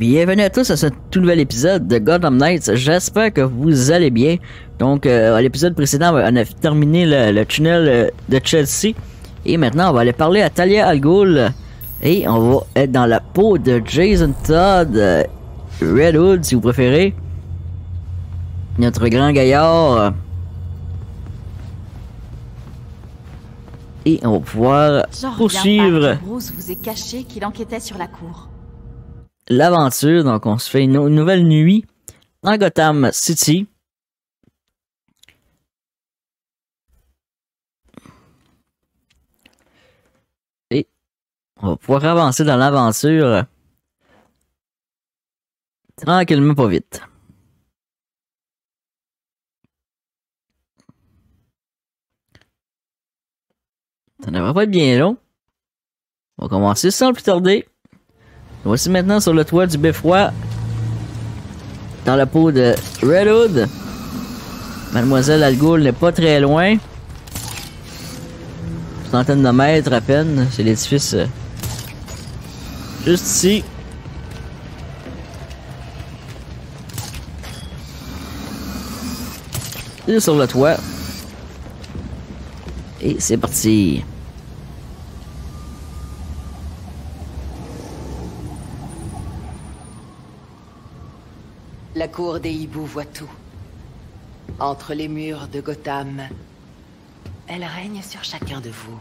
bienvenue à tous à ce tout nouvel épisode de Gotham Knights. J'espère que vous allez bien. Donc, à l'épisode précédent, on a terminé le tunnel de Chelsea. Et maintenant, on va aller parler à Talia al Ghul. Et on va être dans la peau de Jason Todd, Red Hood si vous préférez. Notre grand gaillard. Et on va pouvoir poursuivre Bruce vous est caché qu'il enquêtait sur la cour. l'aventure. Donc, on se fait une nouvelle nuit dans Gotham City. Et on va pouvoir avancer dans l'aventure tranquillement, pas vite. Ça ne devrait pas être bien long. On va commencer sans plus tarder. Voici maintenant sur le toit du beffroi, dans la peau de Red Hood. Mademoiselle Al Ghul n'est pas très loin. Une centaine de mètres à peine. C'est l'édifice juste ici. Et sur le toit. Et c'est parti. La cour des hiboux voit tout. Entre les murs de Gotham, elle règne sur chacun de vous.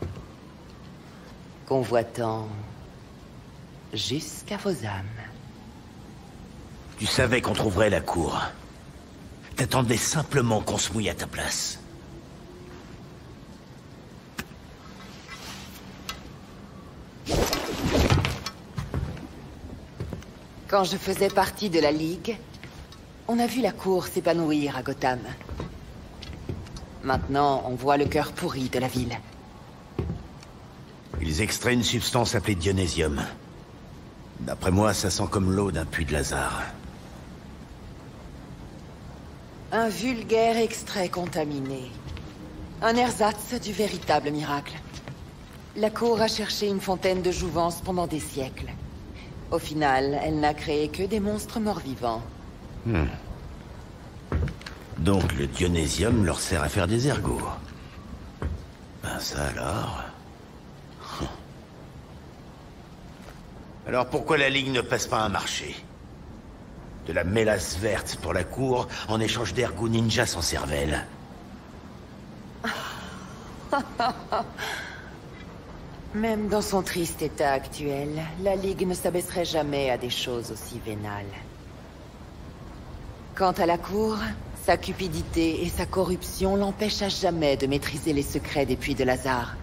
Convoitant jusqu'à vos âmes. Tu savais qu'on trouverait la cour. T'attendais simplement qu'on se mouille à ta place. Quand je faisais partie de la Ligue, on a vu la cour s'épanouir à Gotham. Maintenant, on voit le cœur pourri de la ville. Ils extraient une substance appelée dionysium. D'après moi, ça sent comme l'eau d'un puits de Lazare. Un vulgaire extrait contaminé. Un ersatz du véritable miracle. La cour a cherché une fontaine de jouvence pendant des siècles. Au final, elle n'a créé que des monstres morts-vivants. Donc le dionysium leur sert à faire des ergots. Ben ça alors... Alors pourquoi la Ligue ne passe pas un marché? De la mélasse verte pour la cour en échange d'ergots ninja sans cervelle. Même dans son triste état actuel, la Ligue ne s'abaisserait jamais à des choses aussi vénales. Quant à la cour, sa cupidité et sa corruption l'empêchent à jamais de maîtriser les secrets des puits de Lazare.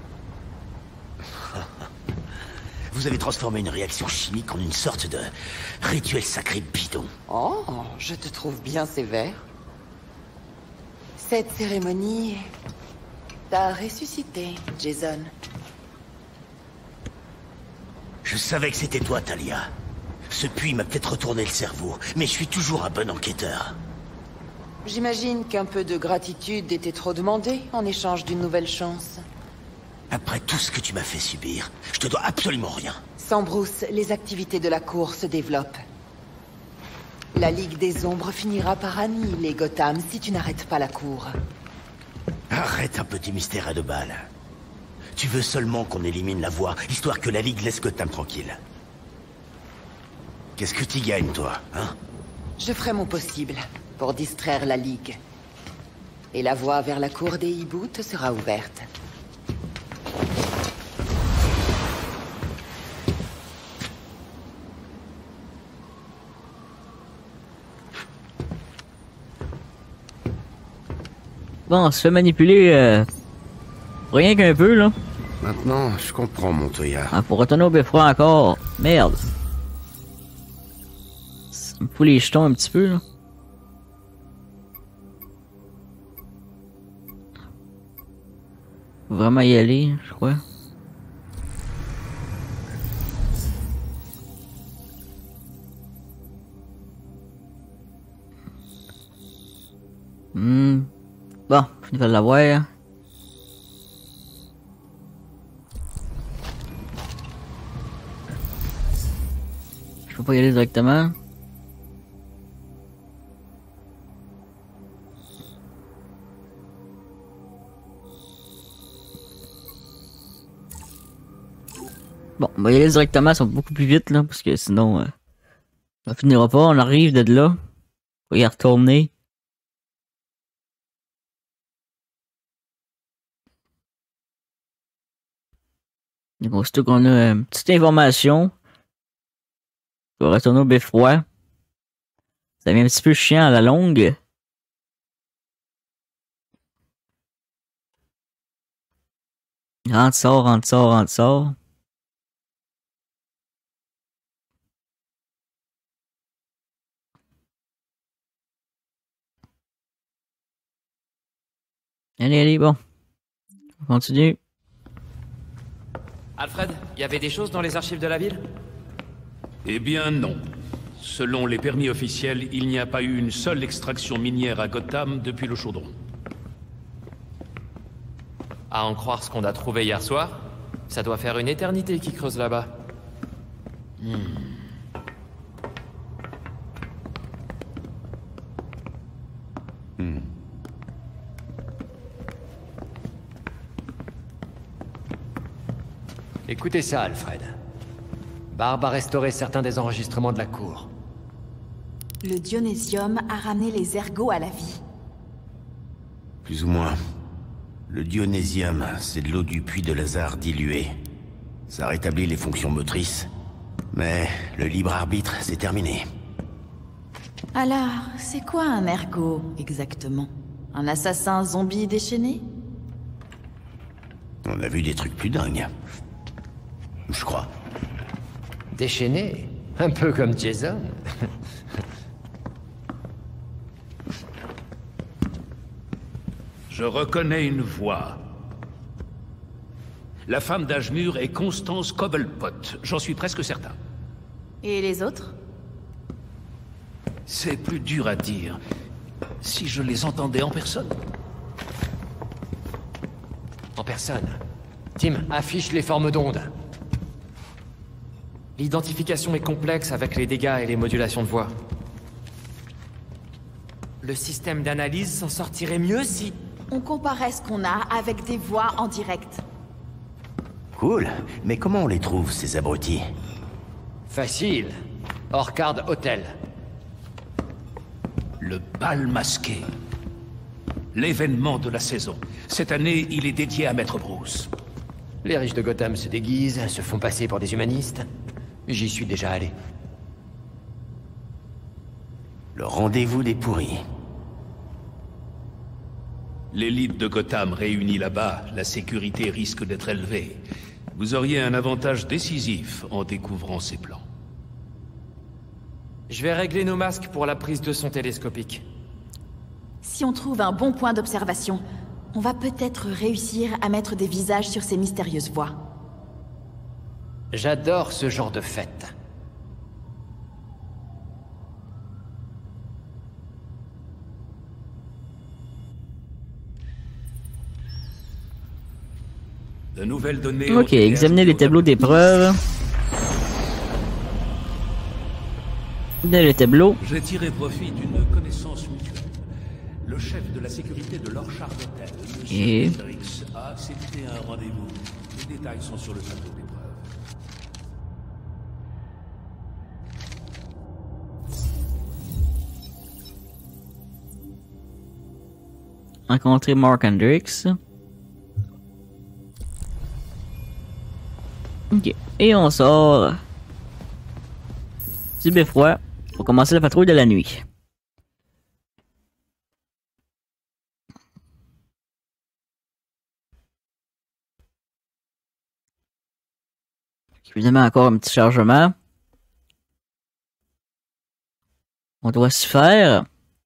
Vous avez transformé une réaction chimique en une sorte de rituel sacré bidon. Oh, je te trouve bien sévère. Cette cérémonie t'a ressuscité, Jason. Je savais que c'était toi, Talia. Ce puits m'a peut-être retourné le cerveau, mais je suis toujours un bon enquêteur. J'imagine qu'un peu de gratitude était trop demandé en échange d'une nouvelle chance. Après tout ce que tu m'as fait subir, je te dois absolument rien. Sans Bruce, les activités de la cour se développent. La Ligue des Ombres finira par annihiler Gotham si tu n'arrêtes pas la cour. Arrête un petit mystère à 2 balles. Tu veux seulement qu'on élimine la voie, histoire que la Ligue laisse Gotham tranquille. Qu'est-ce que t'y gagnes, toi, hein? Je ferai mon possible pour distraire la Ligue. Et la voie vers la cour des hiboux te sera ouverte. Bon, on se fait manipuler rien qu'un peu, là. Maintenant, je comprends, Montoya. Ah, pour retourner au beffroi encore. Merde. Ça me fout les jetons un petit peu, là. Faut vraiment y aller, je crois. Bon, je vais l'avoir. pas y aller directement. Bon, on va y aller directement, ça va beaucoup plus vite là, parce que sinon, ça finira pas. On arrive de là. On va y retourner. Donc, aussitôt qu'on a une petite information, on va retourner au beffroi. Ça devient un petit peu chiant à la longue. Rentre, sort, rentre, sort, rentre, sort. Allez, allez, bon. On continue. Alfred, il y avait des choses dans les archives de la ville? Eh bien non. Selon les permis officiels, il n'y a pas eu une seule extraction minière à Gotham depuis le chaudron. À en croire ce qu'on a trouvé hier soir, ça doit faire une éternité qu'ils creusent là-bas. Écoutez ça, Alfred. Barbe a restauré certains des enregistrements de la cour. Le dionysium a ramené les ergots à la vie. Plus ou moins. Le dionysium, c'est de l'eau du puits de Lazare diluée. Ça rétablit les fonctions motrices. Mais le libre arbitre, c'est terminé. Alors, c'est quoi un ergot, exactement? Un assassin zombie déchaîné? On a vu des trucs plus dingues. Je crois. Déchaîné? Un peu comme Jason. Je reconnais une voix. La femme d'Ashmur est Constance Cobblepot, j'en suis presque certain. Et les autres? C'est plus dur à dire. Si je les entendais en personne. En personne. Tim, affiche les formes d'ondes. L'identification est complexe avec les dégâts et les modulations de voix. Le système d'analyse s'en sortirait mieux si... On comparait ce qu'on a avec des voix en direct. Cool. Mais comment on les trouve, ces abrutis? Facile. Orchard Hotel. Le bal masqué. L'événement de la saison. Cette année, il est dédié à Maître Bruce. Les riches de Gotham se déguisent, se font passer pour des humanistes. J'y suis déjà allé. Le rendez-vous des pourris. L'élite de Gotham réunie là-bas, la sécurité risque d'être élevée. Vous auriez un avantage décisif en découvrant ces plans. Je vais régler nos masques pour la prise de son télescopique. Si on trouve un bon point d'observation, on va peut-être réussir à mettre des visages sur ces mystérieuses voix. J'adore ce genre de fête. De nouvelles données. Ok, examinez les tableaux d'épreuve. Dans les tableaux. J'ai tiré profit d'une connaissance mutuelle. Le chef de la sécurité de l'Orchard Hotel, M. Hendrix, a accepté un rendez-vous. Les détails sont sur le tableau d'épreuve. Rencontrer Mark Hendrix. Ok. Et on sort du beffroi pour commencer la patrouille de la nuit. Évidemment, encore un petit chargement. On doit s'y faire.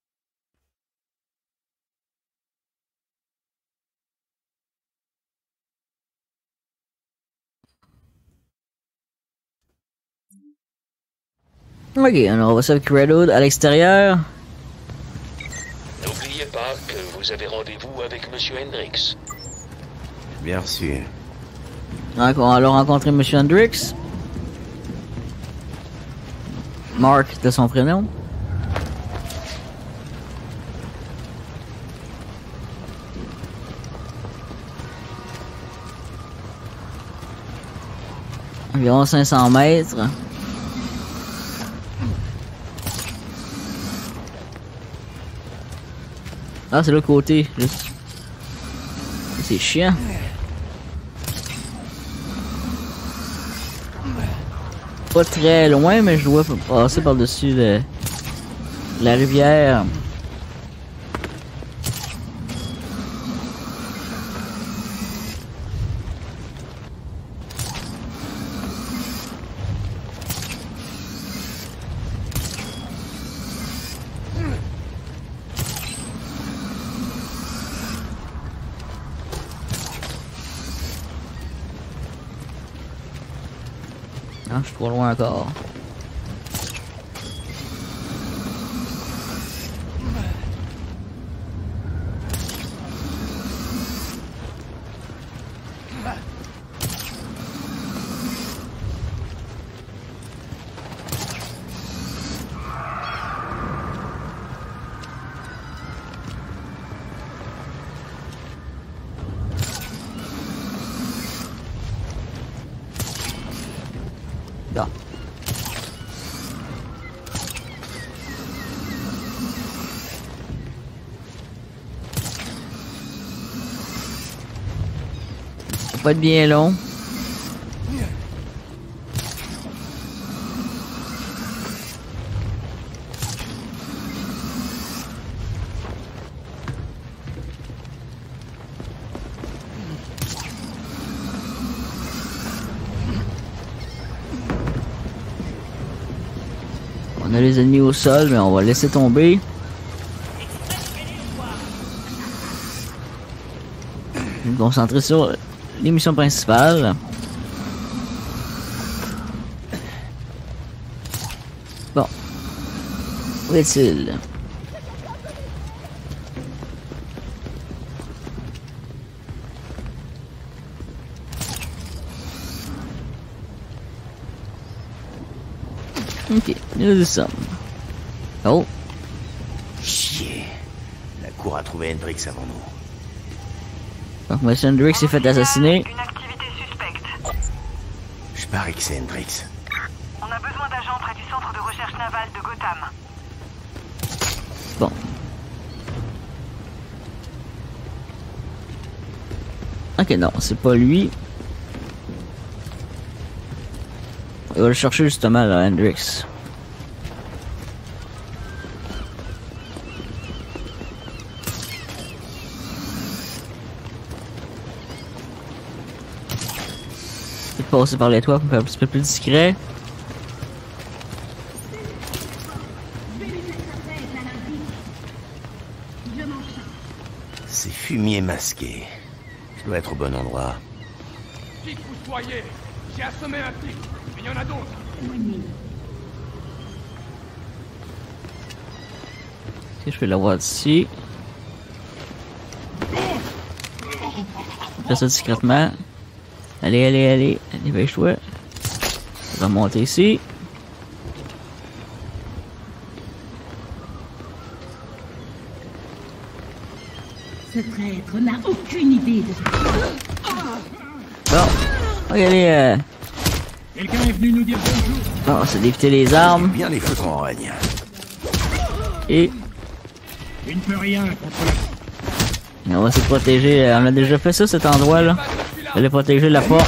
Ok, alors on va ça avec Redwood à l'extérieur. N'oubliez pas que vous avez rendez-vous avec Monsieur Hendrix. Bien reçu. Donc, on va alors rencontrer Monsieur Hendrix. Mark de son prénom. Environ 500 mètres. Ah, c'est l'autre côté. C'est chiant. Pas très loin, mais je dois passer par-dessus la rivière. Ah, je suis trop loin encore. Là. Ça va pas être bien long. On a les ennemis au sol, mais on va laisser tomber. Je vais me concentrer sur les missions principales. Bon. Où est-il? Ok, nous y sommes. Oh. Chier. La cour a trouvé Hendrix avant nous. Donc, M. Hendrix s'est fait assassiner. Une activité suspecte. Je parie que c'est Hendrix. On a besoin d'agents près du centre de recherche navale de Gotham. Bon. Ok, non, c'est pas lui. On va le chercher justement là, Hendrix. Je vais passer par les toits pour faire un petit peu plus discret. C'est fumier masqué. Je dois être au bon endroit. Qui que vous soyez, j'ai assommé un type, mais il y en a d'autres. Ok, je vais l'avoir d'ici. Fais ça discrètement. Allez, allez, allez. Dépêche-toi. On va monter ici. Ce traître n'a aucune idée de... Bon. Regardez, Quelqu'un est venu nous dire bonjour. bon, c'est d'éviter les armes. Bien les foutre en règne. Et Il ne peut rien contre la... on va se protéger. On a déjà fait ça, cet endroit-là. Allez protéger la porte.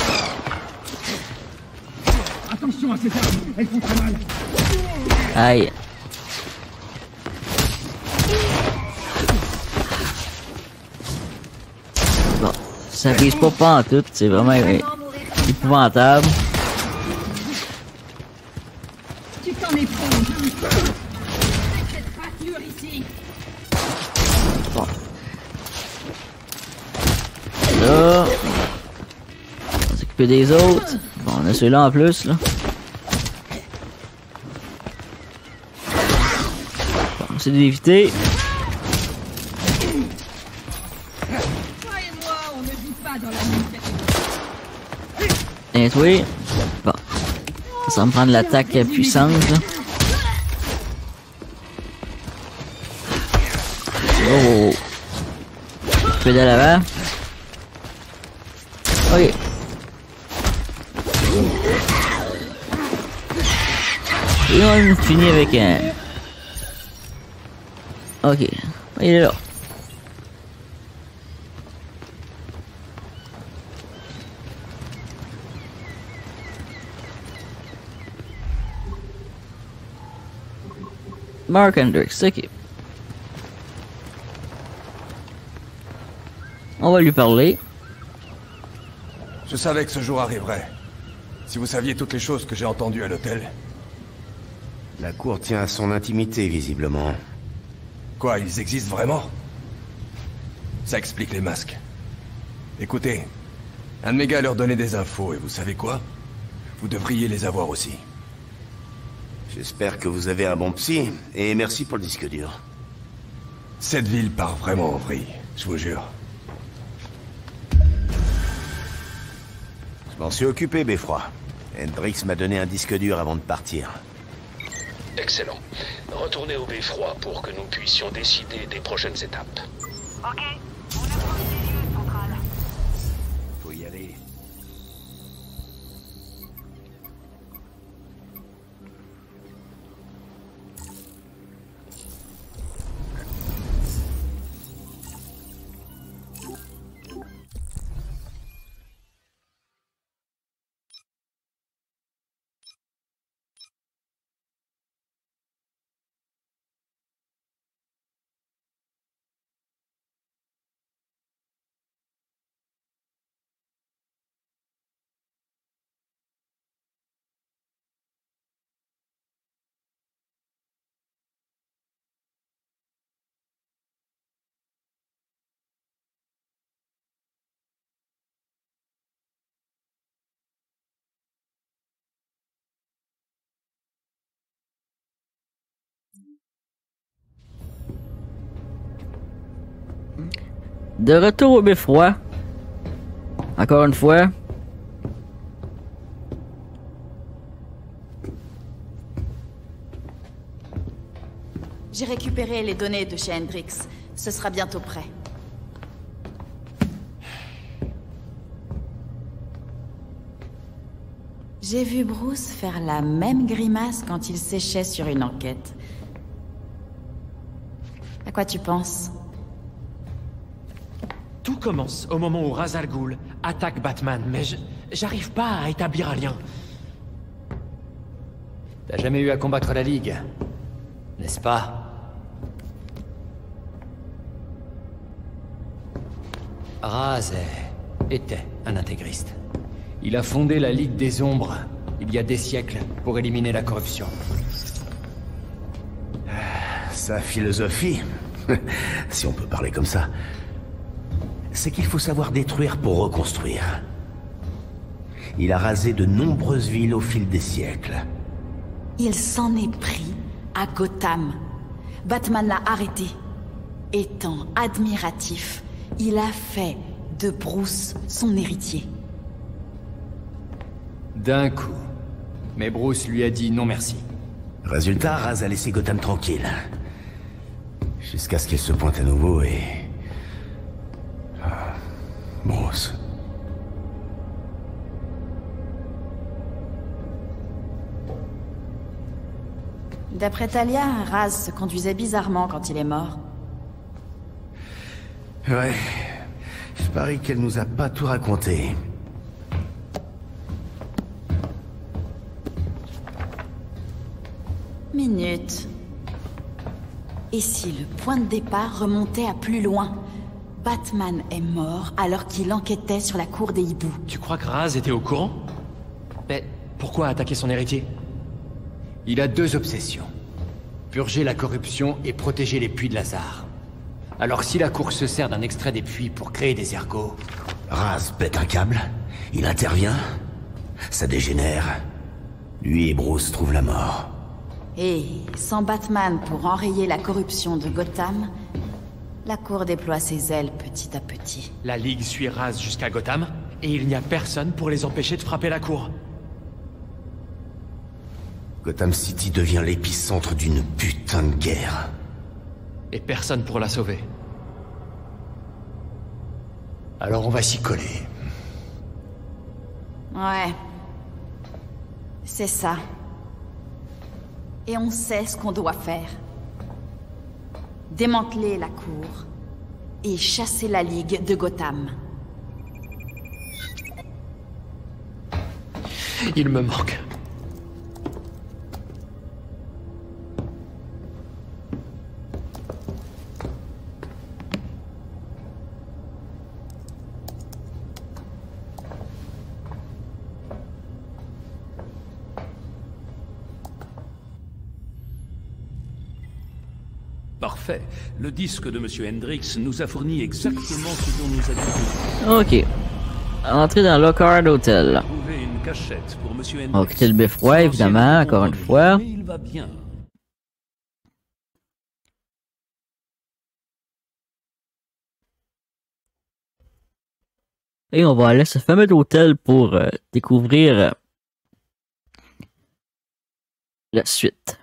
Attention à ces armes, elles font très mal. Aïe. Bon, ça brise pas en tout, c'est vraiment épouvantable. Tu t'en es pris. Cette rature ici. Bon. Là. On va s'occuper des autres. Bon, on a celui-là en plus, là. Bon, on essaie d'éviter. Toi et moi, on ne vit pas dans la même Et oui. Bon. Ça va me prendre l'attaque puissante, là. pédale avant. Ok. Et on finit avec un... Ok. Il est là. Mark Hendricks, ok. On va lui parler. Je savais que ce jour arriverait. Si vous saviez toutes les choses que j'ai entendues à l'hôtel. La cour tient à son intimité, visiblement. Quoi, ils existent vraiment? Ça explique les masques. Écoutez, un de mes gars leur donnait des infos, et vous savez quoi? Vous devriez les avoir aussi. J'espère que vous avez un bon psy, et merci pour le disque dur. Cette ville part vraiment en vrille, je vous jure. Je m'en suis occupé, Beffroi. Hendricks m'a donné un disque dur avant de partir. Excellent. Retournez au beffroi pour que nous puissions décider des prochaines étapes. Ok, on approche des lieux, Central. Faut y aller. De retour au beffroi. Encore une fois. J'ai récupéré les données de chez Hendricks. Ce sera bientôt prêt. J'ai vu Bruce faire la même grimace quand il séchait sur une enquête. À quoi tu penses? Tout commence au moment où Ra's al Ghul attaque Batman, mais j'arrive pas à établir un lien. T'as jamais eu à combattre la Ligue, n'est-ce pas? Ra's était un intégriste. Il a fondé la Ligue des Ombres, il y a des siècles, pour éliminer la corruption. Sa philosophie, si on peut parler comme ça, c'est qu'il faut savoir détruire pour reconstruire. Il a rasé de nombreuses villes au fil des siècles. Il s'en est pris à Gotham. Batman l'a arrêté. Étant admiratif, il a fait de Bruce son héritier. D'un coup. Mais Bruce lui a dit non merci. Résultat, Ra's a laissé Gotham tranquille. Jusqu'à ce qu'elle se pointe à nouveau et... Bruce. D'après Talia, Ra's se conduisait bizarrement quand il est mort. Ouais. Je parie qu'elle nous a pas tout raconté. Minute. Et si le point de départ remontait à plus loin? Batman est mort alors qu'il enquêtait sur la cour des hiboux. Tu crois que Ra's était au courant? Mais pourquoi attaquer son héritier? Il a deux obsessions. Purger la corruption et protéger les puits de Lazare. Alors si la cour se sert d'un extrait des puits pour créer des ergots... Ra's pète un câble, il intervient, ça dégénère. Lui et Bruce trouvent la mort. Et sans Batman pour enrayer la corruption de Gotham, la cour déploie ses ailes petit à petit. La Ligue suit Ra's jusqu'à Gotham, et il n'y a personne pour les empêcher de frapper la cour. Gotham City devient l'épicentre d'une putain de guerre. Et personne pour la sauver. Alors on va s'y coller. Ouais. C'est ça. Et on sait ce qu'on doit faire. Démanteler la cour et chasser la Ligue de Gotham. Il me manque. Parfait. Le disque de Monsieur Hendrix nous a fourni exactement ce dont nous avions besoin. Ok. Entrer dans Lockhart Hotel. Trouver une cachette pour Monsieur Hendrix. On va quitter le beffroi, évidemment, encore une fois. Mais il va bien. Et on va aller à ce fameux hôtel pour découvrir la suite.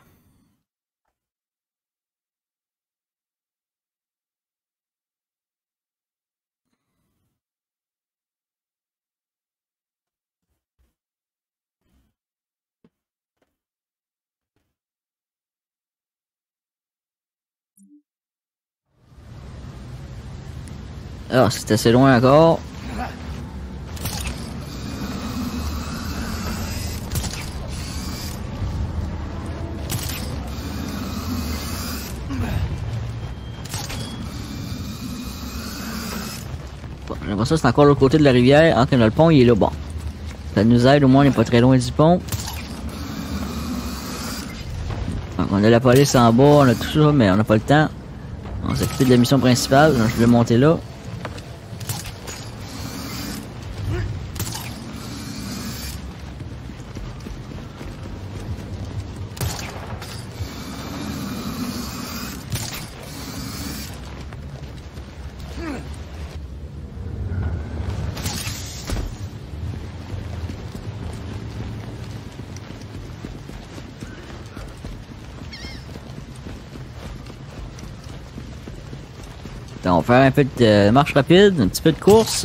Ah, c'est assez loin encore. Bon, j'ai l'impression que c'est encore l'autre côté de la rivière. Entre le pont, il est là. Bon. Ça nous aide, au moins on n'est pas très loin du pont. Donc, on a la police en bas, on a tout ça, mais on n'a pas le temps. On s'est occupé de la mission principale, donc je vais monter là. Donc, on va faire un peu de marche rapide, un petit peu de course.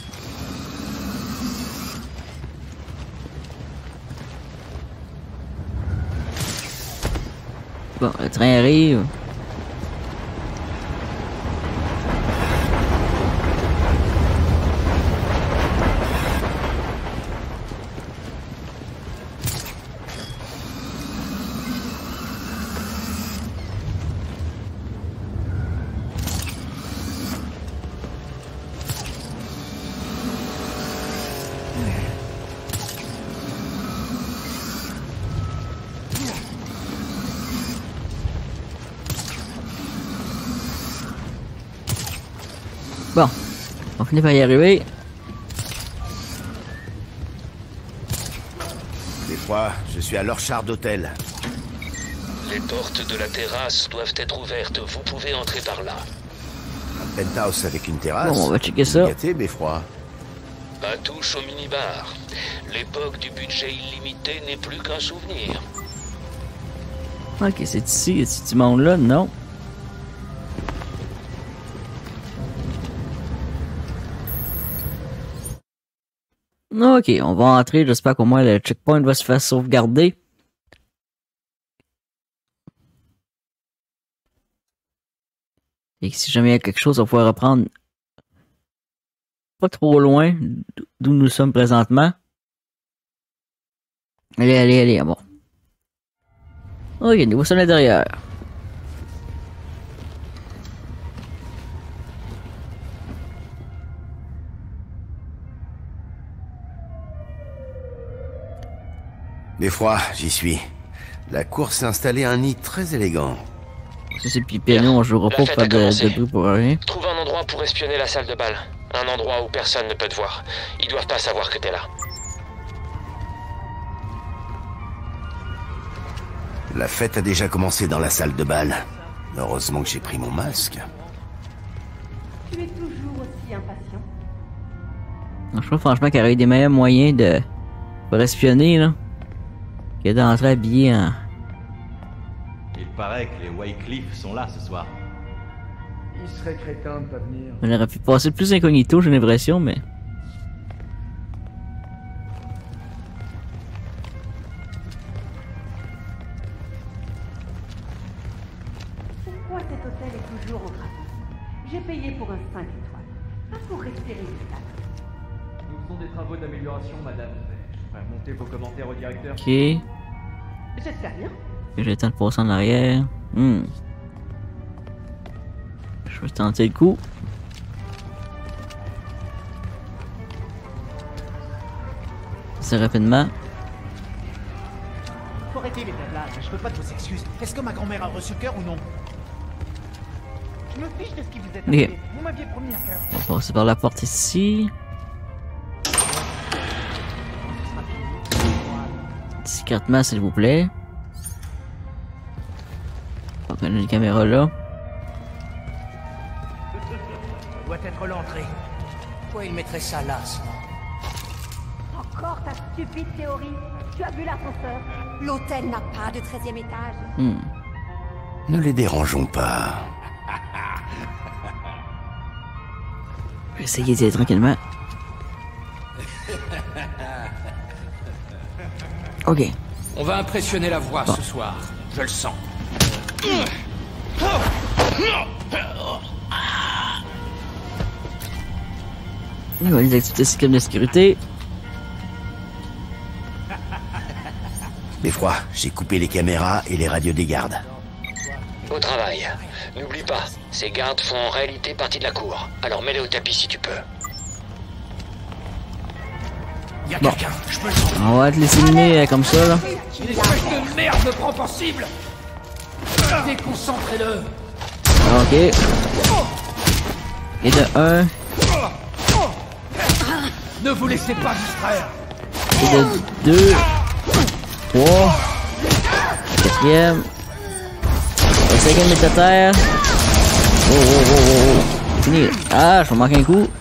Bon, le train arrive. Bon, on finit par y arriver. Des fois, je suis à l'Orchard d'Hôtel. Les portes de la terrasse doivent être ouvertes. Vous pouvez entrer par là. Un penthouse avec une terrasse. Bon, on va checker ça. Gâté, beffroi. Pas touche au minibar. L'époque du budget illimité n'est plus qu'un souvenir. Ok, c'est ici, est-ce du monde là? Non. Ok, on va entrer, j'espère qu'au moins le checkpoint va se faire sauvegarder. Et que si jamais il y a quelque chose, on va pouvoir reprendre pas trop loin d'où nous sommes présentement. Allez, allez, allez, bon. Ok, niveau sur l'intérieur. Beffroi, j'y suis. La cour s'est installée à un nid très élégant. Si c'est Pipéno, on jouera pas pour faire de bruit pour rien. Trouve un endroit pour espionner la salle de bal. Un endroit où personne ne peut te voir. Ils doivent pas savoir que t'es là. La fête a déjà commencé dans la salle de bal. Heureusement que j'ai pris mon masque. Tu es toujours aussi impatient. Je trouve franchement qu'il y aurait eu des meilleurs moyens de pour espionner là, que d'entrer habillé en... Il paraît que les Wycliffe sont là ce soir. Il serait crétin de pas venir. On aurait pu passer plus incognito, j'ai l'impression, mais... Pourquoi cet hôtel est toujours en travaux? J'ai payé pour un 5 étoiles, pas pour rester résultat. Nous faisons des travaux d'amélioration, madame. Je pourrais remonter vos commentaires au directeur. Ok. J'espère bien. J'ai le temps de passer en arrière. Je vais tenter le coup. C'est rapidement. Faut arrêter les blablas, je veux pas de vos excuses. Est-ce que ma grand-mère a reçu cœur ou non? Je me fiche de ce qui vous est arrivé. Vous m'aviez promis un cœur. On va passer par la porte ici. Discrètement, s'il vous plaît. On va une caméra là. Doit être l'entrée. Pourquoi il mettrait ça là, ça? Encore ta stupide théorie. Tu as vu l'ascenseur? L'hôtel n'a pas de 13e étage. Ne les dérangeons pas. Je vais essayer d'y aller tranquillement. Ok. On va impressionner la voix ce soir. Je le sens. On va les activités système de sécurité. Beffroi, j'ai coupé les caméras et les radios des gardes. Beau travail. N'oublie pas, ces gardes font en réalité partie de la cour. Alors mets-les au tapis si tu peux. Bon. On va te les éliminer comme ça là. Une espèce de merde me prend pour cible. Déconcentrez-le. Ok. Et de 1. Ne vous laissez pas distraire. Et de 2. 3. 4ème. Le 5ème est à terre. Oh. Fini. Ah, je vais manquer un coup.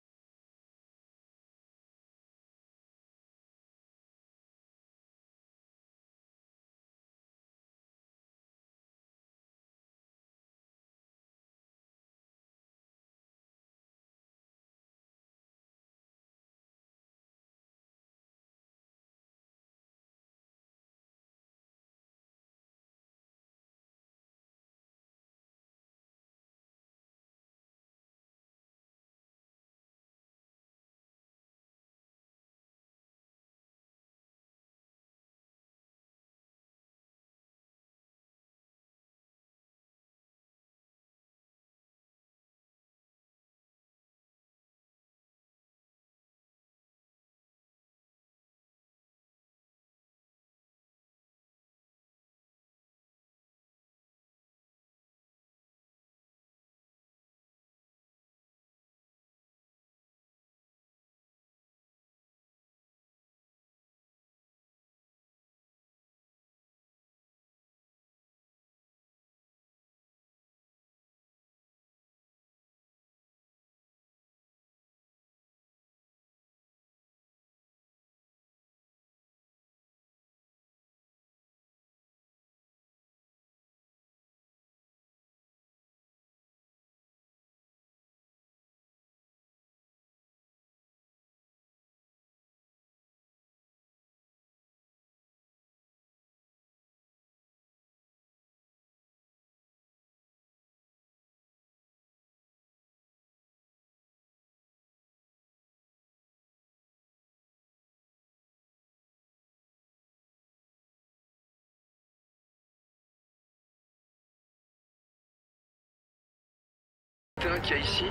Qu'il y a ici?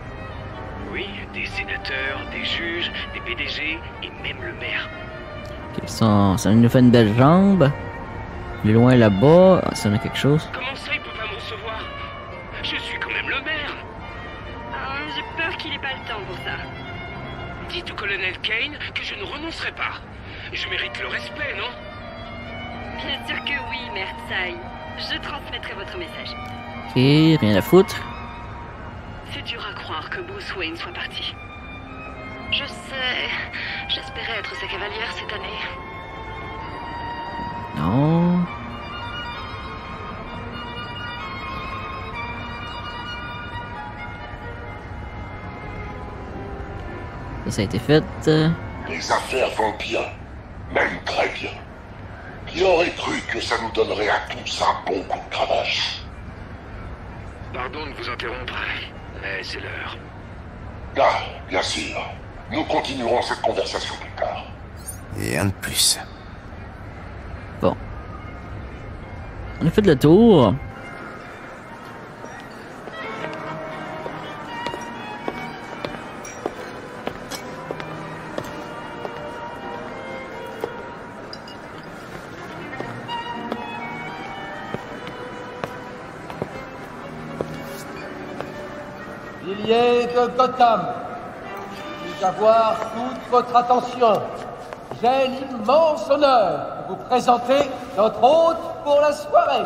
Oui, des sénateurs, des juges, des PDG et même le maire. Okay, ça nous fait une belle jambe. Plus loin là-bas, ça a quelque chose. Comment ça, il peut pas me recevoir? Je suis quand même le maire. J'ai peur qu'il ait pas le temps pour ça. Dites au colonel Kane que je ne renoncerai pas. Je mérite le respect, non? Bien sûr que oui, Maire Tsai. Je transmettrai votre message. Ok, rien à foutre. C'est dur à croire que Bruce Wayne soit parti. Je sais, j'espérais être sa cavalière cette année. Non. Ça a été fait. Les affaires vont bien. Même très bien. Qui aurait cru que ça nous donnerait à tous un bon coup de cravache? Pardon de vous interrompre, mais c'est l'heure. Ah, bien sûr. Nous continuerons cette conversation plus tard. Et un de plus. Bon. On a fait le tour. Piliers de Gotham, puis avoir toute votre attention. J'ai l'immense honneur de vous présenter notre hôte pour la soirée.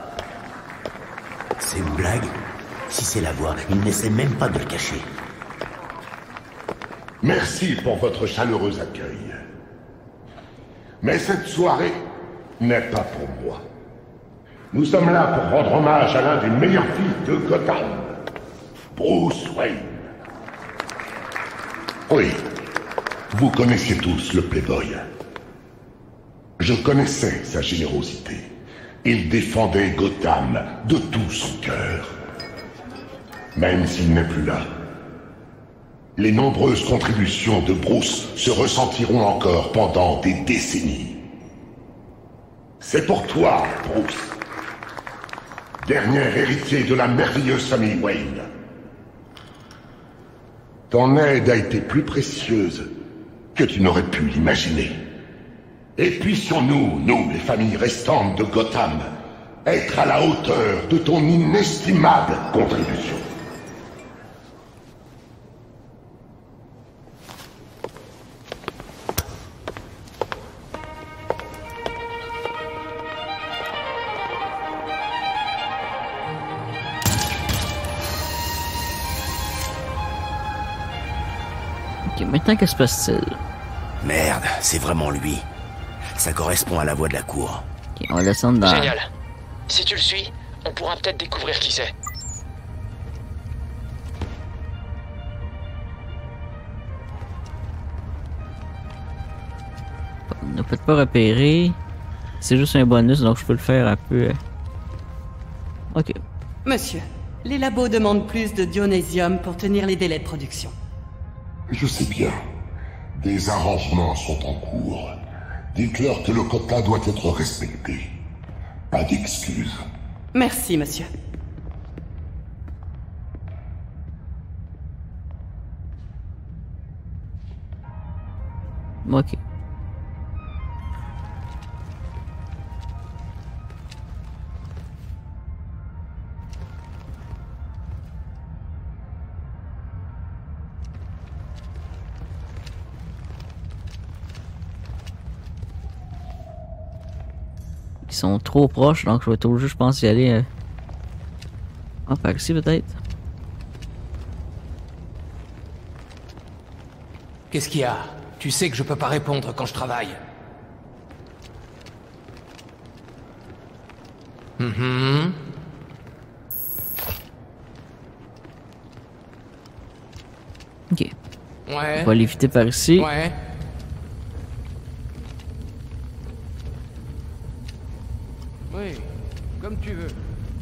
C'est une blague? Si c'est la voix, il n'essaie même pas de le cacher. Merci pour votre chaleureux accueil. Mais cette soirée n'est pas pour moi. Nous sommes là pour rendre hommage à l'un des meilleurs fils de Gotham, Bruce Wayne. Oui, vous connaissiez tous le Playboy. Je connaissais sa générosité. Il défendait Gotham de tout son cœur. Même s'il n'est plus là, les nombreuses contributions de Bruce se ressentiront encore pendant des décennies. C'est pour toi, Bruce, dernier héritier de la merveilleuse famille Wayne. Ton aide a été plus précieuse que tu n'aurais pu l'imaginer. Et puissions-nous, nous, les familles restantes de Gotham, être à la hauteur de ton inestimable contribution. Maintenant, que se passe-t-il? Merde, c'est vraiment lui. Ça correspond à la voix de la cour. Ok, on va descendre dans... Génial. Si tu le suis, on pourra peut-être découvrir qui c'est. On ne peut pas repérer. C'est juste un bonus, donc je peux le faire un peu... Ok. Monsieur, les labos demandent plus de dionysium pour tenir les délais de production. Je sais bien. Des arrangements sont en cours. Dites-leur que le quota doit être respecté. Pas d'excuses. Merci, monsieur. Ok. Ils sont trop proches, donc je vais tout juste, je pense, y aller. Ah, par ici peut-être. Qu'est-ce qu'il y a? Tu sais que je peux pas répondre quand je travaille. Ok. Ouais. On va l'éviter par ici. Ouais. Oui, comme tu veux.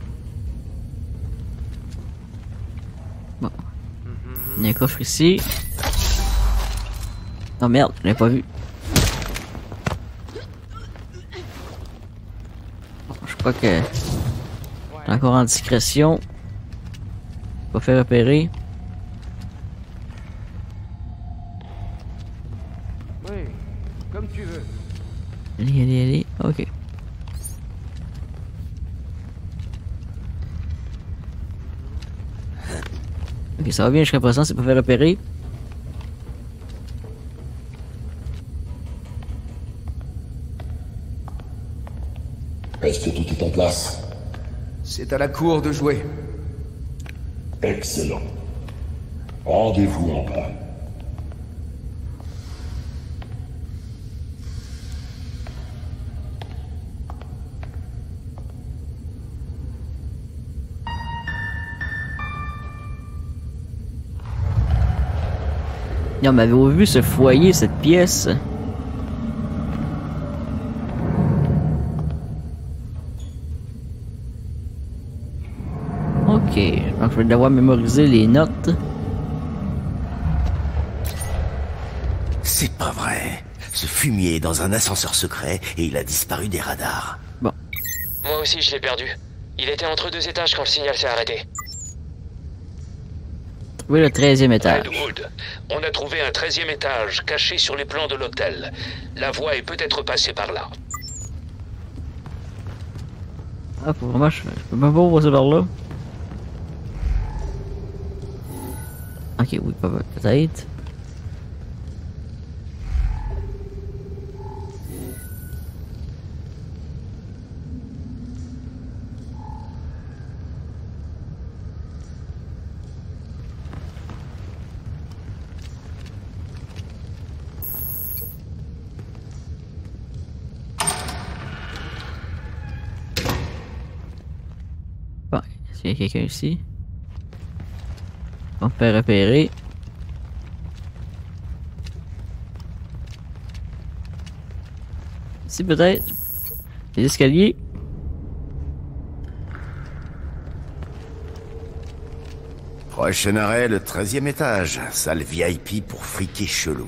Bon. Il y a un coffre ici. Oh merde, je l'ai pas vu. Bon, je crois que... encore en discrétion. Pas fait repérer. Oui, comme tu veux. Allez. Ok. Ok, ça va bien jusqu'à présent, c'est pas fait repérer. Est-ce que tout est en place? C'est à la cour de jouer. Excellent. Rendez-vous en bas. Non, mais avez-vous vu ce foyer, cette pièce? Ok, donc je vais devoir mémoriser les notes. C'est pas vrai. Ce fumier est dans un ascenseur secret et il a disparu des radars. Bon. Moi aussi je l'ai perdu. Il était entre 2 étages quand le signal s'est arrêté. Trouver le 13e étage. Redwood, on a trouvé un 13e étage caché sur les plans de l'hôtel. La voie est peut-être passée par là. Ah, faut vraiment, je peux même pas passer par là. Ok, oui, peut-être. Bon, est-ce qu'il y a quelqu'un ici? On peut repérer. Ici peut-être. Les escaliers. Prochain arrêt, le 13e étage. Salle VIP pour friquer chelou.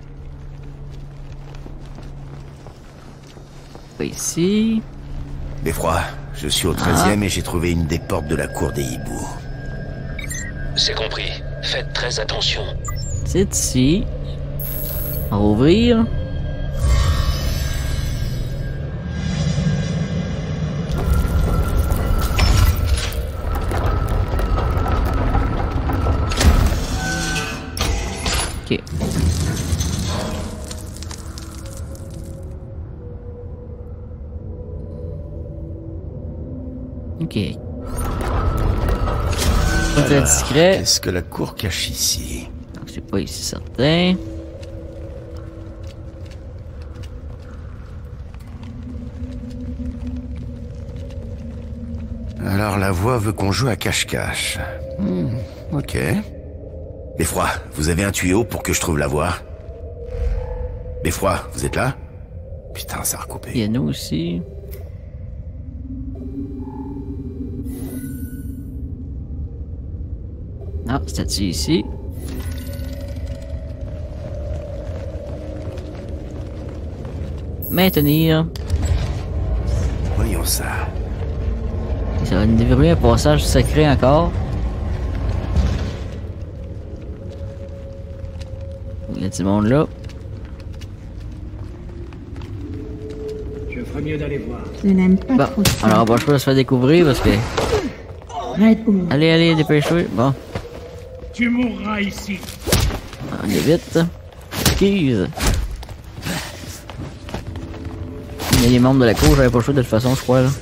Ici. Beffroi, je suis au 13e et j'ai trouvé une des portes de la cour des hiboux. C'est compris. Faites très attention. C'est ici. On va ouvrir. Ok. Ok. Très discret. Qu'est-ce que la cour cache ici? Donc c'est pas ici certain. Alors la voix veut qu'on joue à cache-cache. Ok. Beffroi, vous avez un tuyau pour que je trouve la voie? Beffroi, vous êtes là? Putain, ça a recoupé. Il y a nous aussi. Ah, statue ici. Maintenir. Voyons ça. Ça va nous déverrouiller un passage secret encore. Il y a du monde là. Je ferais mieux d'aller voir. Je n'aime pas trop ça. Alors on va pas se faire découvrir parce que... Allez, allez, dépêchez. Bon. Tu mourras ici. On y est vite. Excuse. Il y a les membres de la cour, j'avais pas le choix de toute façon, je crois, là.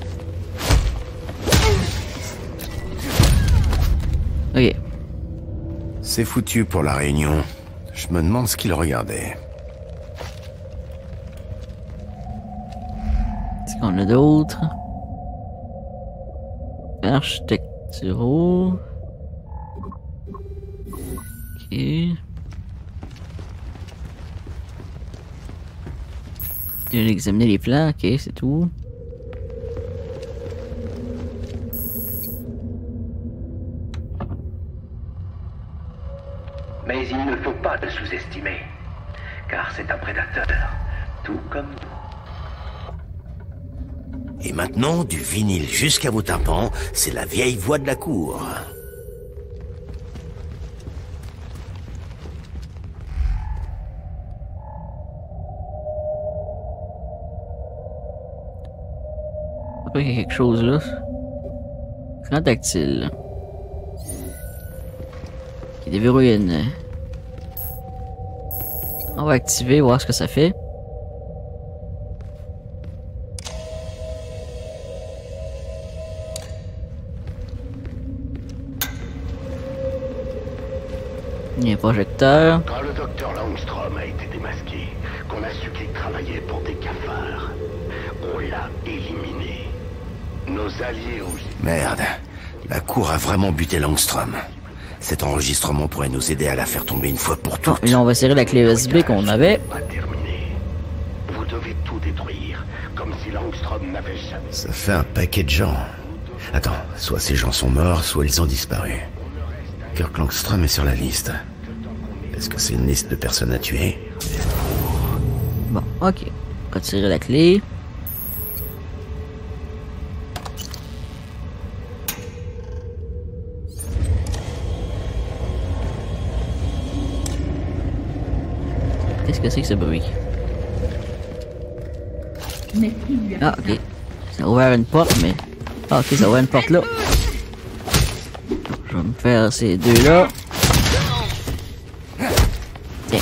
Ok. C'est foutu pour la réunion. Je me demande ce qu'il regardait. Est-ce qu'on a d'autres? Architecturaux. Ok. Je vais examiner les plans, ok, c'est tout. Mais il ne faut pas le sous-estimer, car c'est un prédateur, tout comme nous. Et maintenant, du vinyle jusqu'à vos tympans, c'est la vieille voix de la cour. Il y a quelque chose là. Écran tactile. Qui déverrouille une. On va activer, voir ce que ça fait. Il y a un projecteur. Quand le docteur Langstrom a été démasqué, qu'on a su qu'il travaillait pour des cafards, on l'a éliminé. Nos alliés ont... Merde. La cour a vraiment buté Langstrom. Cet enregistrement pourrait nous aider à la faire tomber une fois pour toutes. Bon, et là, on va serrer la clé USB qu'on avait. Vous devez tout détruire, comme si Langstrom n'avait jamais... Ça fait un paquet de gens. Attends, soit ces gens sont morts, soit ils ont disparu. Kirk Langstrom est sur la liste. Est-ce que c'est une liste de personnes à tuer? Bon, ok. On va tirer la clé. Qu'est-ce que c'est que ce bruit? Ah, ok. Ça a ouvert une porte, mais... Ah, ok, ça a ouvert une porte là. Je vais me faire ces deux-là. Tiens.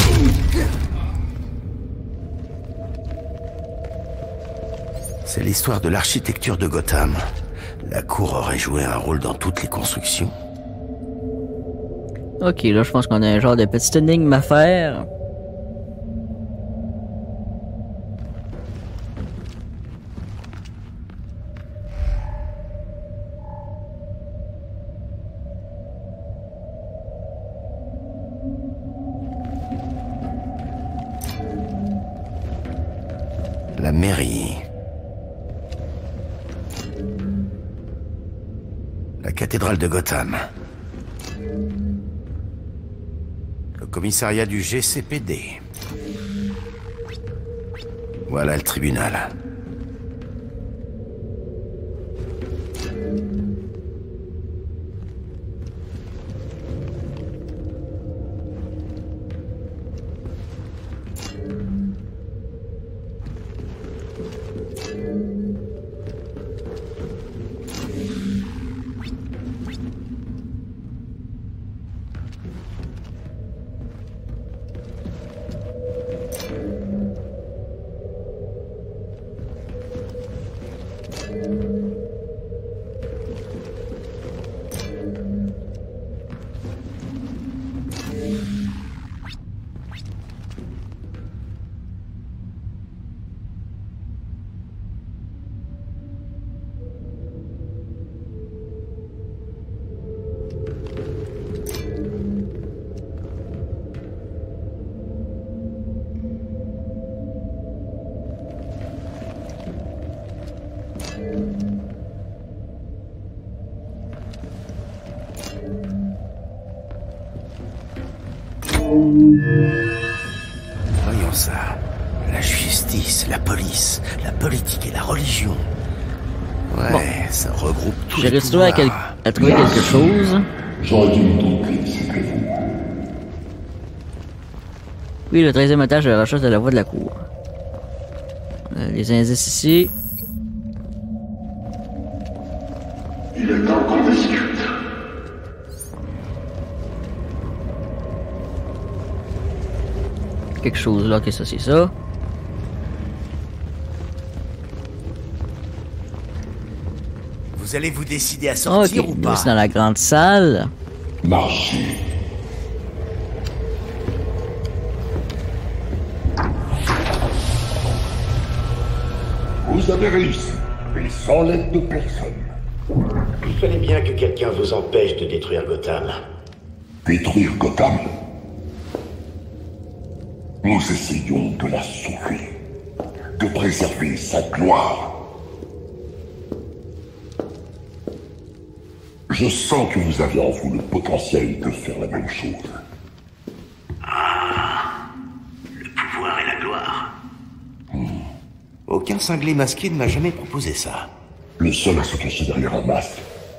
C'est l'histoire de l'architecture de Gotham. La cour aurait joué un rôle dans toutes les constructions. Ok, là, je pense qu'on a un genre de petite énigme à faire. La mairie. La cathédrale de Gotham. Le commissariat du GCPD. Voilà le tribunal. Voyons ça. La justice, la police, la politique et la religion. Ouais, bon. Ça regroupe tout. J'ai réussi à trouver quelque chose. J'aurais dû me douter que c'était vous. Oui, le 13e étage de la recherche de la voie de la cour. Les indices ici. Il est temps qu'on discute. Quelque chose là, que ça c'est ça. Vous allez vous décider à sortir ou pas? C'est dans la grande salle. Marchez. Vous avez réussi, et sans l'aide de personne. Il fallait bien que quelqu'un vous empêche de détruire Gotham. Détruire Gotham? Nous essayons de la sauver, de préserver sa gloire. Je sens que vous avez en vous le potentiel de faire la même chose. Ah, le pouvoir et la gloire. Aucun cinglé masqué ne m'a jamais proposé ça. Le seul à se cacher derrière un masque.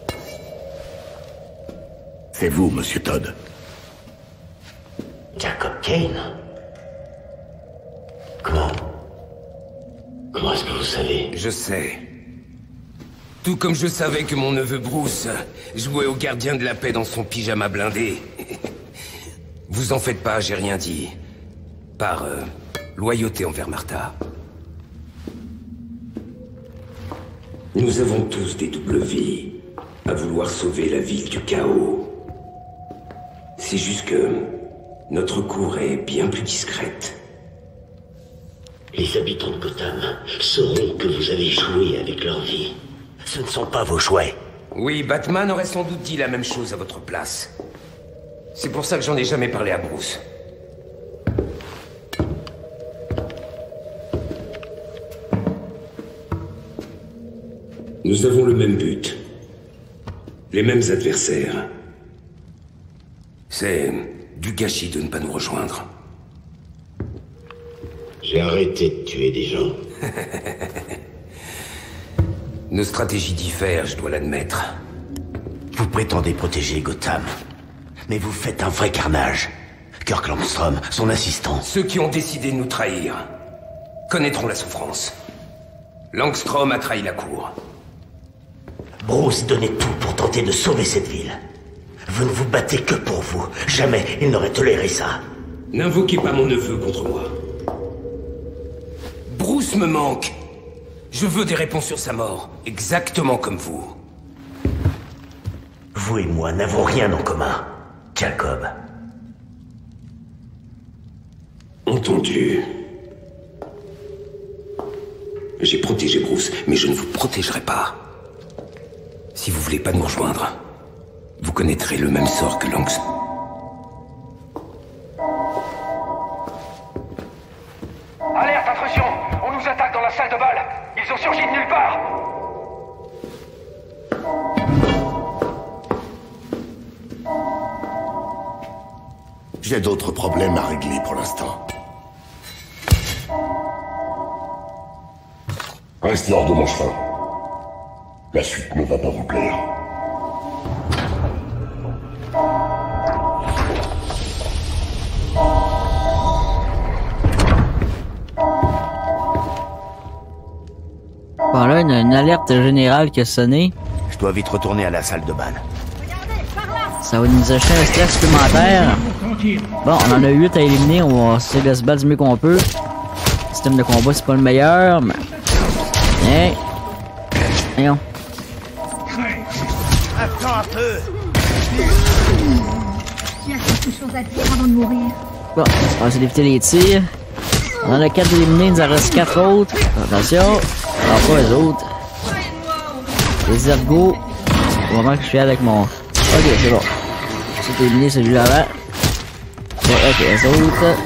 C'est vous, Monsieur Todd. Jacob Kane? Comment est-ce que vous savez? Je sais. Tout comme je savais que mon neveu Bruce jouait au gardien de la paix dans son pyjama blindé. Vous en faites pas, j'ai rien dit. Par loyauté envers Martha. Nous avons tous des doubles vies, à vouloir sauver la ville du chaos. C'est juste que notre cour est bien plus discrète. Les habitants de Gotham sauront que vous avez joué avec leur vie. Ce ne sont pas vos jouets. Oui, Batman aurait sans doute dit la même chose à votre place. C'est pour ça que j'en ai jamais parlé à Bruce. Nous avons le même but. Les mêmes adversaires. C'est du gâchis de ne pas nous rejoindre. J'ai arrêté de tuer des gens. Nos stratégies diffèrent, je dois l'admettre. Vous prétendez protéger Gotham, mais vous faites un vrai carnage. Kirk Langstrom, son assistant. Ceux qui ont décidé de nous trahir connaîtront la souffrance. Langstrom a trahi la cour. Bruce donnait tout pour tenter de sauver cette ville. Vous ne vous battez que pour vous. Jamais il n'aurait toléré ça. N'invoquez pas mon neveu contre moi. Bruce me manque. Je veux des réponses sur sa mort, exactement comme vous. Vous et moi n'avons rien en commun, Jacob. Entendu. J'ai protégé Bruce, mais je ne vous protégerai pas. Si vous voulez pas nous rejoindre, vous connaîtrez le même sort que Langs. Alerte, intrusion! On nous attaque dans la salle de bal! Ils ont surgi de nulle part! J'ai d'autres problèmes à régler pour l'instant. Restez hors de mon chemin. La suite ne va pas vous plaire. Bon là, il y a une alerte générale qui a sonné. Je dois vite retourner à la salle de bal. Ça va nous acheter un stress supplémentaire. Bon, on en a 8 à éliminer, on va essayer de se battre du mieux qu'on peut. Le système de combat, c'est pas le meilleur, mais... Hey. Voyons. Attends un peu. J'ai quelque chose à dire avant de mourir. Bon, on va essayer d'éviter les tirs. On en a 4 éliminés, il nous en reste 4 autres. Attention. Alors pas les autres. Les ergots. Au moment que je suis avec mon... Ok, c'est bon. C'est éliminé celui-là là. Ouais, ok, les autres.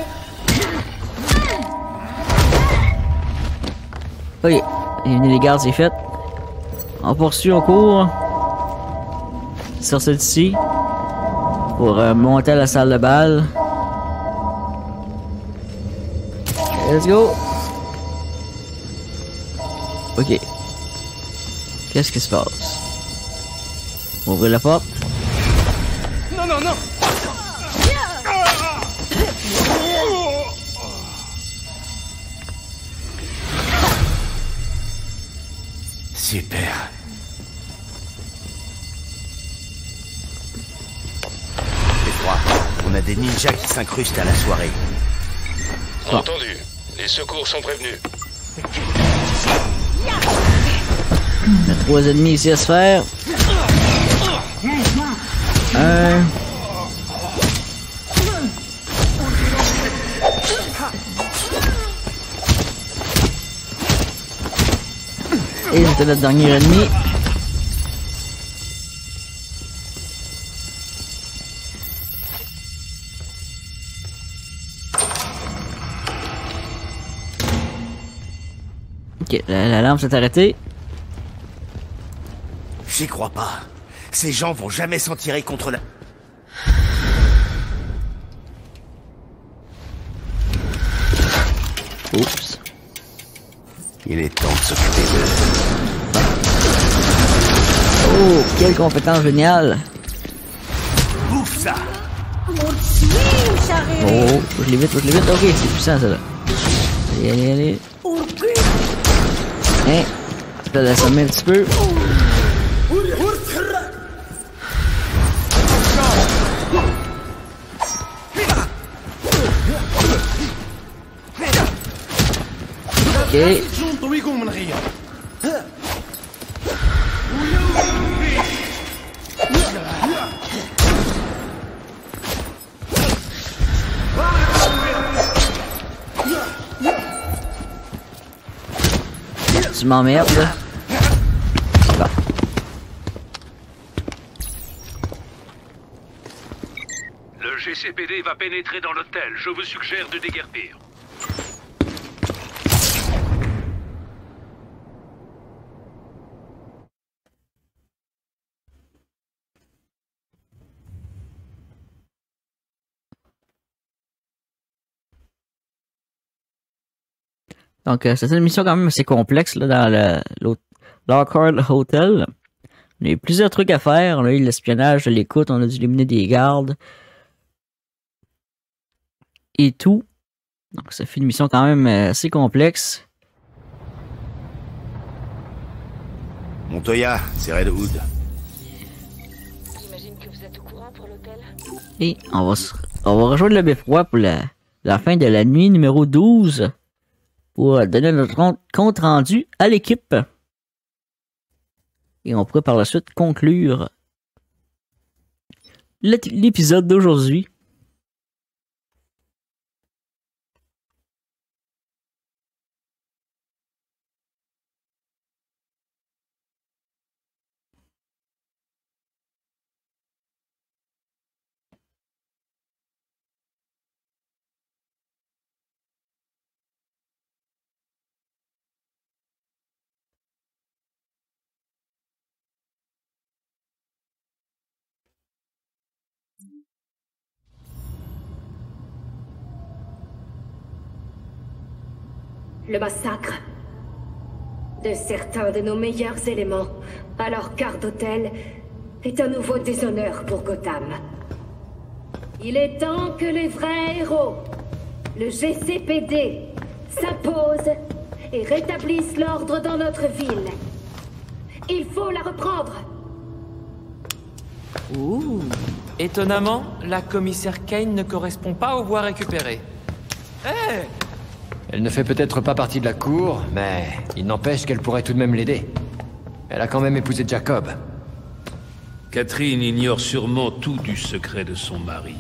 Ok, éliminer les gardes, c'est fait. On poursuit, on court. Sortir d'ici. Pour monter à la salle de bal. Let's go. Ok. Qu'est-ce qui se passe? Ouvrir la porte. Non, non, non! Super. Les trois, on a des ninjas qui s'incrustent à la soirée. Entendu. Les secours sont prévenus. Il y a 3 ennemis ici à se faire. 1. Et c'était notre dernier ennemi. Ok, la lampe s'est arrêtée. J'y crois pas. Ces gens vont jamais s'en tirer contre la... Oups. Il est temps de s'occuper d'eux. Oh, quelle compétence géniale. Bouffe ça. Oh, je l'ai vite, je l'ai vite. Ok, c'est puissant ça là. Allez, allez, allez. Hein, je peux l'assommer un petit peu. Ok. Tu m'emmerdes là. Bon. GCPD va pénétrer dans l'hôtel. Je vous suggère de déguerpir. Donc, c'est une mission quand même assez complexe là, dans le Lockhart Hotel. On a eu plusieurs trucs à faire. On a eu l'espionnage, de l'écoute, on a dû éliminer des gardes. Et tout. Donc, ça fait une mission quand même assez complexe. Montoya, c'est Red Hood. J'imagine que vous êtes au courant pour l'hôtel. Et on va rejoindre le beffroi pour la fin de la nuit numéro 12. Pour donner notre compte rendu à l'équipe. Et on pourrait par la suite conclure l'épisode d'aujourd'hui. Le massacre de certains de nos meilleurs éléments, alors quart d'hôtel, est un nouveau déshonneur pour Gotham. Il est temps que les vrais héros, le GCPD, s'imposent et rétablissent l'ordre dans notre ville. Il faut la reprendre. Ouh. Étonnamment, la commissaire Kane ne correspond pas aux voies récupérées. Hé! Elle ne fait peut-être pas partie de la cour, mais il n'empêche qu'elle pourrait tout de même l'aider. Elle a quand même épousé Jacob. Catherine ignore sûrement tout du secret de son mari.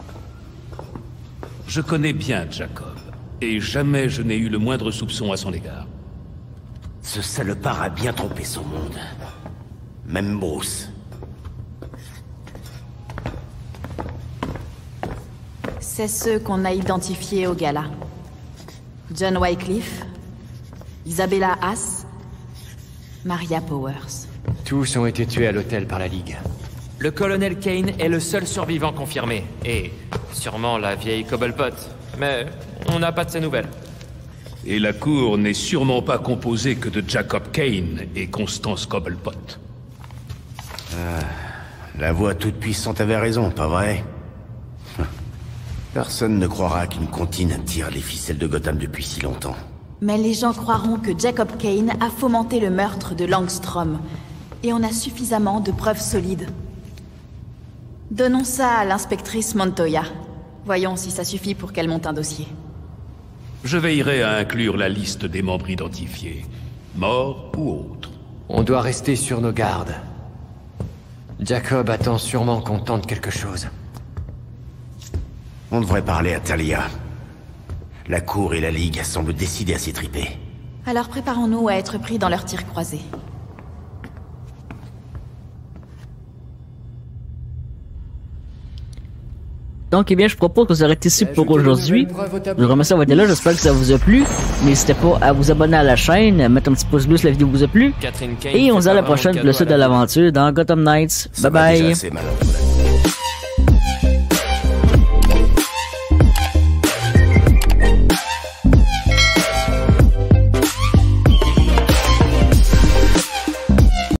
Je connais bien Jacob, et jamais je n'ai eu le moindre soupçon à son égard. Ce salopard a bien trompé son monde. Même Bruce. C'est ceux qu'on a identifiés au gala. John Wycliffe, Isabella Haas, Maria Powers. Tous ont été tués à l'hôtel par la Ligue. Le colonel Kane est le seul survivant confirmé. Et sûrement la vieille Cobblepot. Mais on n'a pas de ses nouvelles. Et la cour n'est sûrement pas composée que de Jacob Kane et Constance Cobblepot. La voix toute-puissante avait raison, pas vrai? Personne ne croira qu'une comptine tire les ficelles de Gotham depuis si longtemps. Mais les gens croiront que Jacob Kane a fomenté le meurtre de Langstrom. Et on a suffisamment de preuves solides. Donnons ça à l'inspectrice Montoya. Voyons si ça suffit pour qu'elle monte un dossier. Je veillerai à inclure la liste des membres identifiés, morts ou autres. On doit rester sur nos gardes. Jacob attend sûrement qu'on tente quelque chose. On devrait parler à Talia. La cour et la Ligue semblent décidés à s'étriper. Alors préparons-nous à être pris dans leur tir croisé. Donc, eh bien, je propose que vous arrêtez ici pour aujourd'hui. Je vous remercie d'avoir été là. J'espère que ça vous a plu. N'hésitez pas à vous abonner à la chaîne, mettre un petit pouce bleu si la vidéo vous a plu. Et on se dit à la prochaine pour le suite de l'aventure dans Gotham Knights. Bye bye.